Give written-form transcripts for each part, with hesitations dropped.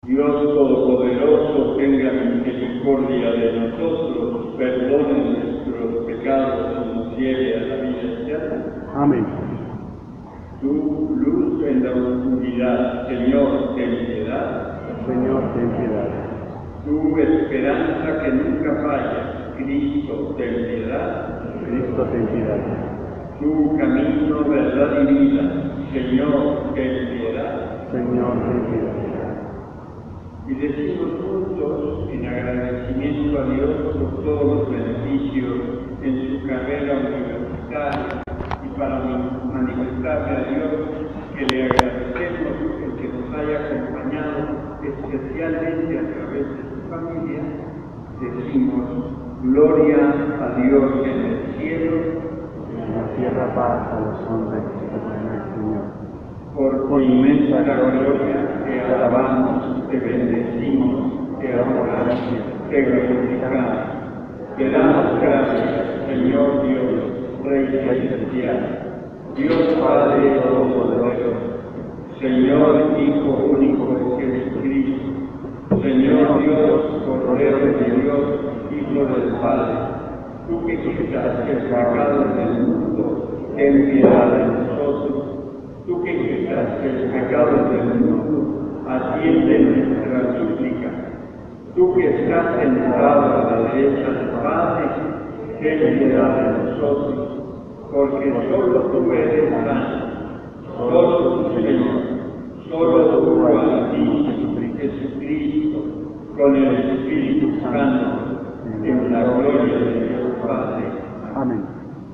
Dios Todopoderoso, tenga misericordia de nosotros, perdone nuestros pecados y nos lleve a la vida eterna. Amén. Tu luz en la oscuridad, Señor, ten piedad. Señor, ten piedad. Tu esperanza que nunca falla, Cristo, ten piedad. Cristo, ten piedad. Tu camino, verdad y vida, Señor, ten piedad. Señor, ten piedad. Y decimos juntos, en agradecimiento a Dios por todos los beneficios en su carrera universitaria y para manifestarle a Dios que le agradecemos el que nos haya acompañado especialmente a través de su familia, decimos gloria a Dios en el cielo, En la tierra paz a los hombres que temen al Señor. por tu inmensa gloria te alabamos, te bendecimos, te adoramos, te glorificamos, te damos gracias, Señor Dios, Rey celestial, Dios Padre Todopoderoso, Señor Hijo único Jesucristo, Señor Dios, Cordero de Dios, Hijo del Padre, tú que quitas el pecado del mundo, ten piedad de nosotros. Tú que quitas el pecado del mundo, atiende nuestra súplica. Tú que estás sentado a la derecha del Padre, ten piedad de nosotros, porque solo tú eres santo, solo tú Señor, solo tú a ti, Jesucristo, con el Espíritu Santo, en la gloria de Dios Padre. Amén.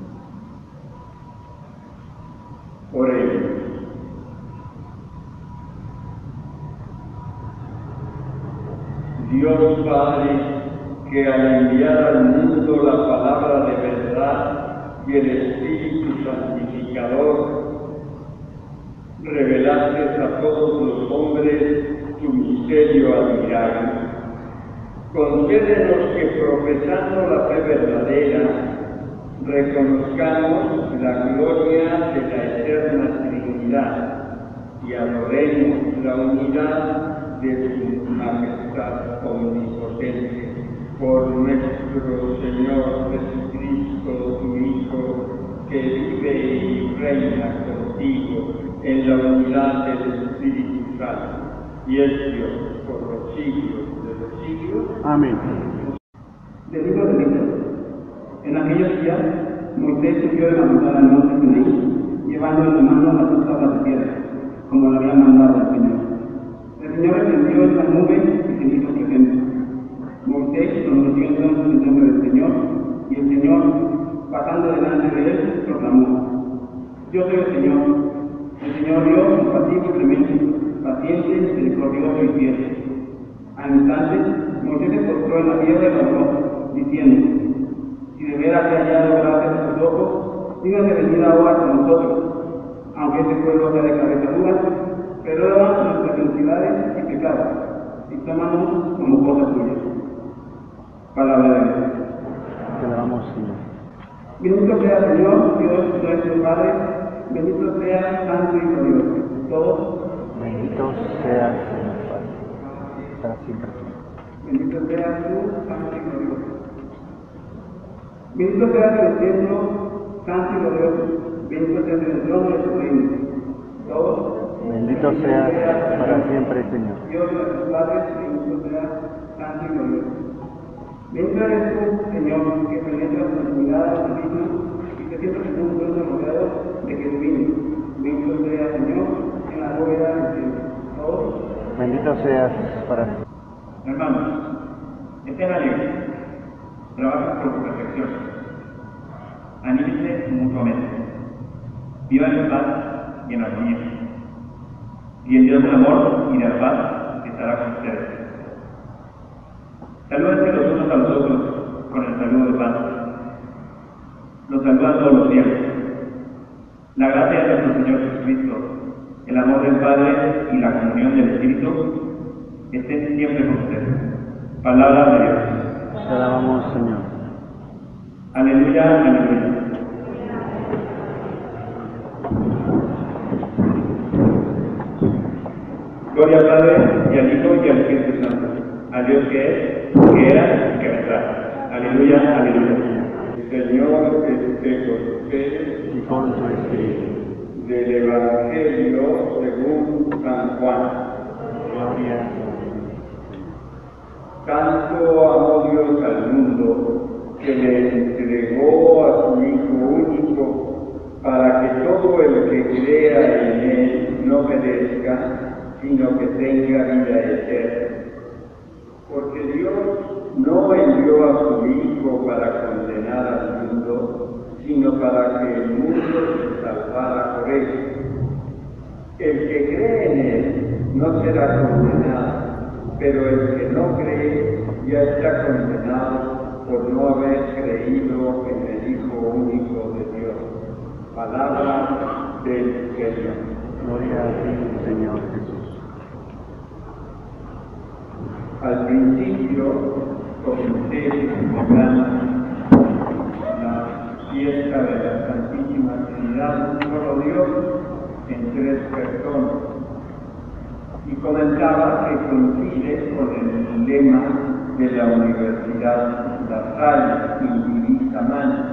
Oremos. Dios Padre, que al enviar al mundo la palabra de verdad y el Espíritu Santificador, revelaste a todos los hombres tu misterio admirable. Concédenos que profesando la fe verdadera, reconozcamos la gloria de la eterna Trinidad y adoremos la unidad de su majestad omnipotente. Por nuestro Señor Jesucristo, tu Hijo, que vive y reina contigo en la unidad del Espíritu Santo, y es Dios por los siglos de los siglos. Amén. Del libro de Éxodo. En aquellos días, Moisés subió de la montaña al monte Sinaí, llevando en su mano las dos tablas de piedra, como lo había mandado el Señor. El Señor encendió esta nube y se hizo presente. Moisés pronunció entonces el nombre del Señor, y el Señor, pasando delante de él, proclamó: Yo soy el Señor Dios, compasivo y clemente, paciente, misericordioso y fiel. Al instante, Moisés se postró en la tierra y oró, diciendo: Si de veras he hallado gracia a tus ojos, dígase venir ahora con nosotros, aunque este pueblo sea de cabeza dura, perdona nuestras iniquidades y pecados, y tómanos como cosas tuyas. Palabra de Dios. Te alabamos, Señor. Bendito sea Señor, Dios nuestro Padre, bendito sea Santo y glorioso. Todos. Bendito seas, Señor Padre, para siempre. Bendito sea tú, Santo y glorioso. Bendito sea el templo, Santo y glorioso. Bendito sea el trono de su reino. Todos. Bendito seas para siempre, Señor. Dios nuestro Padre, bendito sea Santo y glorioso. Bendito eres tú, Señor, que penetras en la intimidad de los mismos y te sientas en un trono rodeado de querubines. Bendito sea, Señor, en la bóveda del cielo. Todos. Bendito seas para siempre. Hermanos, estén alegres, trabajen por su perfección, anímense mutuamente, vivan en paz y en armonía, y el Dios del amor y de la paz estará con ustedes. Salúdense los unos a los otros con el saludo de paz. Los saludan todos los días. La gracia de nuestro Señor Jesucristo, el amor del Padre y la comunión del Espíritu estén siempre con ustedes. Palabra de Dios. Te alabamos, Señor. Aleluya, aleluya. Gloria al Padre, y al Hijo, y al al Dios que es, que era y que vendrá. Aleluya, aleluya. El Señor esté con ustedes. Y con tu espíritu. Del Evangelio según San Juan. Gloria a Dios. Tanto amó Dios al mundo que le entregó a su Hijo único para que todo el que crea en Él no perezca, sino que tenga vida eterna. Porque Dios no envió a su Hijo para condenar al mundo, sino para que el mundo se salvara por él. El que cree en Él no será condenado, pero el que no cree ya está condenado por no haber creído en el Hijo único de Dios. Palabra del Señor. Gloria a ti, Señor Jesús. Al principio comencé celebrando la fiesta de la Santísima Trinidad, un solo Dios en tres personas. Y comentaba que coincide con el lema de la Universidad La Salle, Indivisa Manus.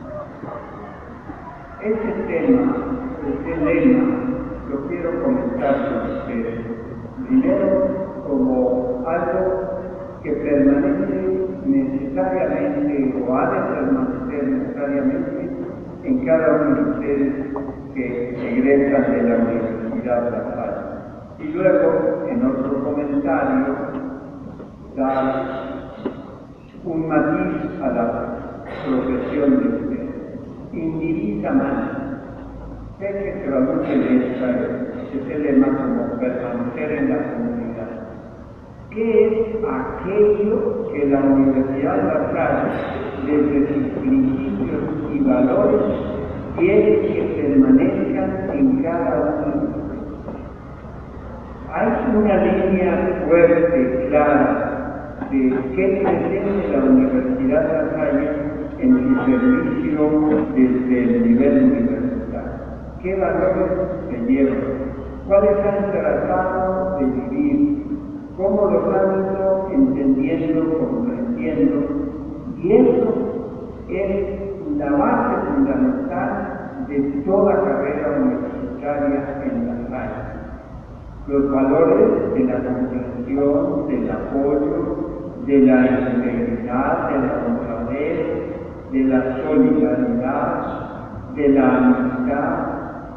Ese lema, lo quiero comentar con ustedes. Primero, como algo que permanece necesariamente o ha de permanecer necesariamente en cada uno de ustedes que egresan de la Universidad La Salle. Y luego, en otro comentario, da un matiz a la profesión de ustedes. Indivisa Manus. Sé que se traduce en ese lema como permanecer en la comunidad. ¿Qué es aquello que la Universidad La Salle, desde sus principios y valores, quiere que permanezcan en cada uno de nosotros? Hay una línea fuerte, clara, de qué pretende la Universidad La Salle en su servicio desde el nivel universitario. ¿Qué valores se llevan? ¿Cuáles han tratado de vivir? ¿Cómo los han ido entendiendo, comprendiendo? Y eso es la base fundamental de toda carrera universitaria en La Salle. Los valores de la comprensión, del apoyo, de la integridad, de la honradez, de la solidaridad, de la amistad.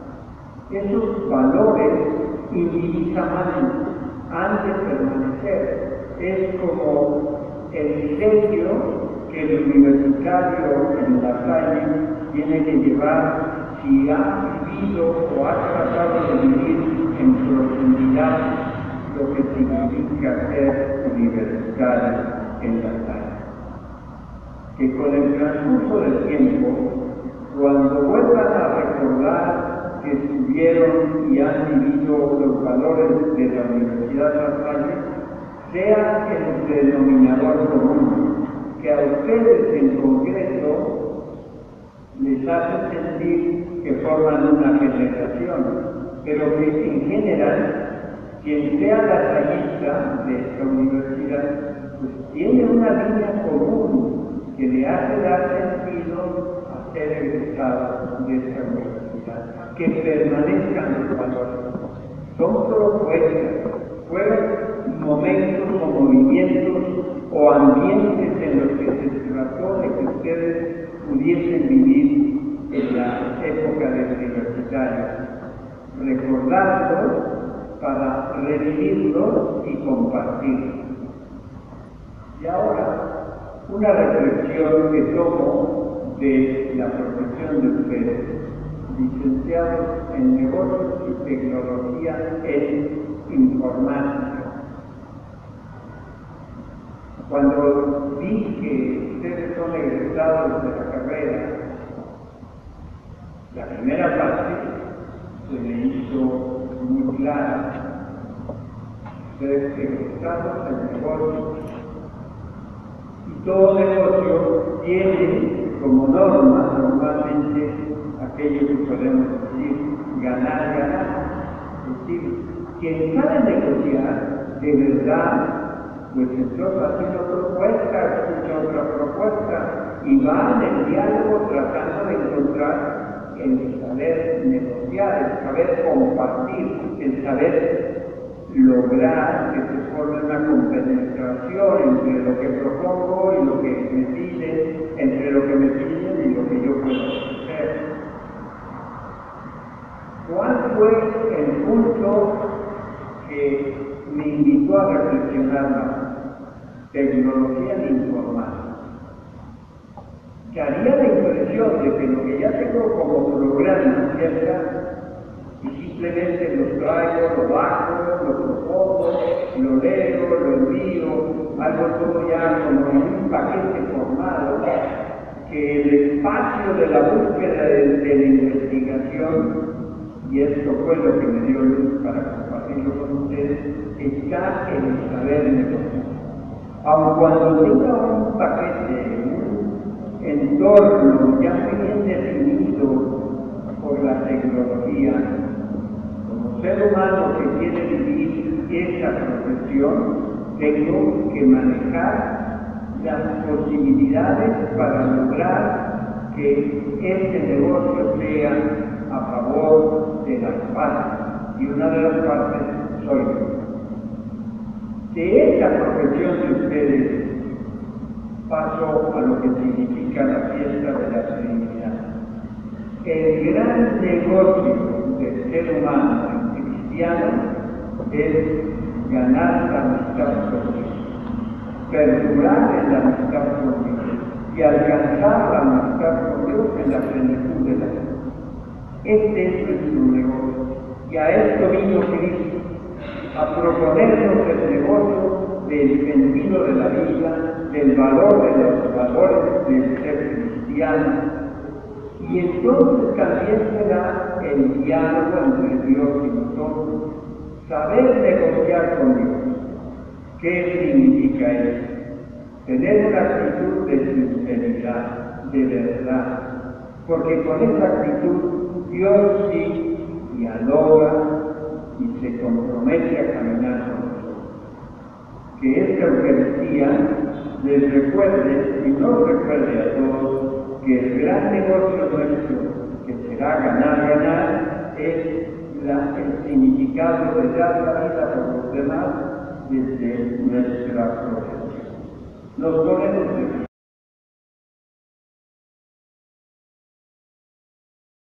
Esos valores Indivisa Manus han de permanecer. Es como el sello que el universitario en La Salle tiene que llevar si ha vivido o ha tratado de vivir en profundidad lo que significa ser universitario en La Salle. Que con el transcurso del tiempo, cuando vuelvan a recordar que estuvieron y han vivido los valores de la Universidad La Salle, sea el denominador común, que a ustedes en concreto les hace sentir que forman una generación, pero que en general, quien sea la salista de esta universidad, pues tiene una línea común que le hace dar sentido a ser egresado de esta universidad, que permanezcan los valores. Son propuestas, fueron momentos o movimientos o ambientes en los que se trató de que ustedes pudiesen vivir en la época de universitaria, recordarlos para revivirlos y compartirlos. Y ahora, una reflexión que tomo de la profesión de ustedes, licenciados en negocios y tecnología en informática. Cuando vi que ustedes son egresados de la carrera, la primera parte se me hizo muy clara. Ustedes egresados en negocio, y todo negocio tiene como norma normalmente aquello que podemos decir ganar, ganar. Es decir, quien sabe negociar de verdad Pues entonces hace una propuesta, escucha otra propuesta y va en el diálogo tratando de encontrar el saber negociar, el saber compartir, el saber lograr que se forme una compenetración entre lo que propongo y lo que me piden, entre lo que me piden y lo que yo puedo hacer. ¿Cuál fue el punto que me invitó a reflexionar más? Tecnología de información. Que haría la impresión de que lo que ya tengo como programa cerca y simplemente lo traigo, lo bajo, lo propongo, lo leo, lo envío, algo todo ya como en un paquete formado, que el espacio de la búsqueda de la investigación, y esto fue lo que me dio luz para compartirlo con ustedes, está en el saber negociar. Aun cuando tenga un paquete, un entorno ya muy bien definido por la tecnología, como ser humano que quiere vivir esa profesión, tengo que manejar las posibilidades para lograr que este negocio sea a favor de las partes, y una de las partes soy yo. De esa profesión de ustedes paso a lo que significa la fiesta de la Trinidad. El gran negocio del ser humano cristiano es ganar la amistad con Dios, perdurar en la amistad con Dios y alcanzar la amistad con Dios en la plenitud de la vida. Este es nuestro negocio, y a esto vino Cristo, a proponernos el negocio del sentido de la vida, del valor de los valores del ser cristiano. Y entonces también será el diálogo entre Dios y nosotros, saber negociar con Dios. ¿Qué significa eso? Tener una actitud de sinceridad, de verdad, porque con esa actitud Dios sí dialoga y se compromete a caminar con nosotros. Que esta Eucaristía les recuerde, y nos recuerde a todos, que el gran negocio nuestro, que será ganar, es el significado de dar la vida por los demás desde nuestra profesión. Nos ponemos de pie.